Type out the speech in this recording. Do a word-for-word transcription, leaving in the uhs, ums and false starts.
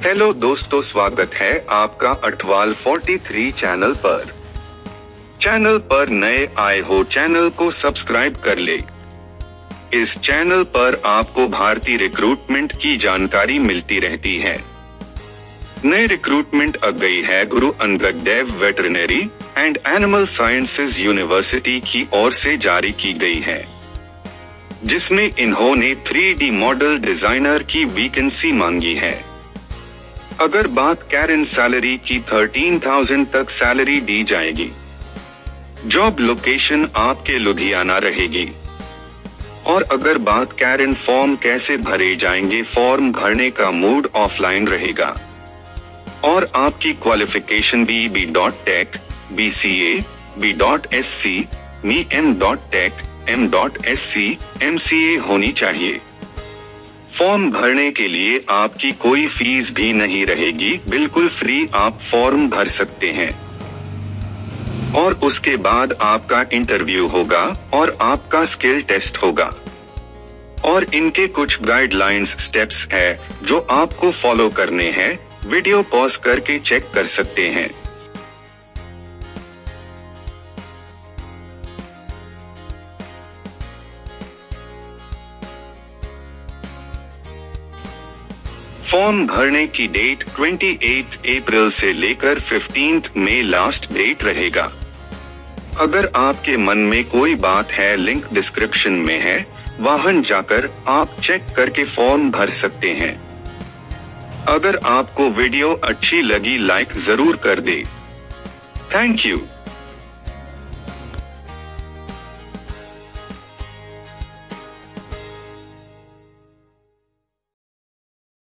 Hello दोस्तों, स्वागत है आपका अटवाल तैंतालीस चैनल पर। चैनल पर नए आए हो, चैनल को सब्सक्राइब कर ले। इस चैनल पर आपको भारतीय रिक्रूटमेंट की जानकारी मिलती रहती है। नए रिक्रूटमेंट आ गई है Guru Angad Dev veterinary and animal sciences university की ओर से जारी की गई है, जिसमें इन्होंने थ्री डी मॉडल डिजाइनर की वैकेंसी मांगी है। अगर बात करें सैलरी की, तेरह हज़ार तक सैलरी दी जाएगी। जॉब लोकेशन आपके लुधियाना रहेगी। और अगर बात करें फॉर्म कैसे भरे जाएंगे, फॉर्म भरने का मोड ऑफलाइन रहेगा और आपकी qualification B B dot tech, B C A, B dot S C, M M dot tech, M dot S C, M C A होनी चाहिए। फॉर्म भरने के लिए आपकी कोई फीस भी नहीं रहेगी, बिल्कुल फ्री आप फॉर्म भर सकते हैं। और उसके बाद आपका इंटरव्यू होगा और आपका स्किल टेस्ट होगा। और इनके कुछ गाइडलाइंस स्टेप्स है जो आपको फॉलो करने हैं। वीडियो पॉज करके चेक कर सकते हैं। फॉर्म भरने की डेट अट्ठाईस अप्रैल से लेकर पंद्रह मई लास्ट डेट रहेगा। अगर आपके मन में कोई बात है, लिंक डिस्क्रिप्शन में है, वहां जाकर आप चेक करके फॉर्म भर सकते हैं। अगर आपको वीडियो अच्छी लगी, लाइक जरूर कर दे। Thank you.